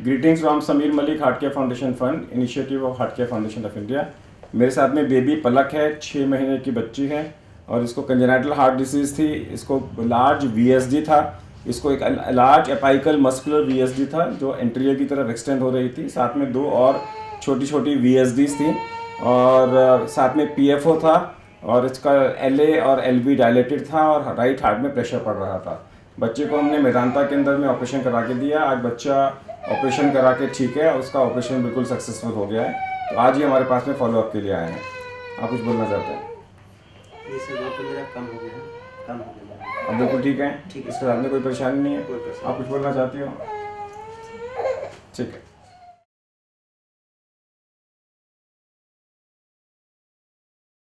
Greetings from Sameer Malik, heart care foundation fund, initiative of heart care foundation of India. मेरे साथ में baby पलक है, 6 महीने की बच्ची है और इसको कंजेनाइटल हार्ट डिसीज़ थी, इसको लार्ज वीएसडी था, इसको एक लार्ज एपाइकल मस्कुलर वीएसडी था जो एंट्रियर की तरफ एक्सटेंड हो रही थी, साथ में 2 और छोटी छोटी वीएसडीज थी और साथ में पीएफओ था और इसका एलए और एलबी डायलेटेड था और राइट हार्ट में प्रेशर पड़ रहा था। बच्चे को हमने मेदांता के अंदर में ऑपरेशन करा के दिया। आज बच्चा ऑपरेशन करा के ठीक है, उसका ऑपरेशन बिल्कुल सक्सेसफुल हो गया है। तो आज ही हमारे पास में फॉलोअप के लिए आए हैं। आप कुछ बोलना चाहते हैं? ये सब तो मेरा कम हो गया, कम हो गया। अब बिल्कुल ठीक है? ठीक है। इसके साथ में कोई परेशानी नहीं है? कोई परेशानी आप कुछ बोलना चाहती हो? ठीक है।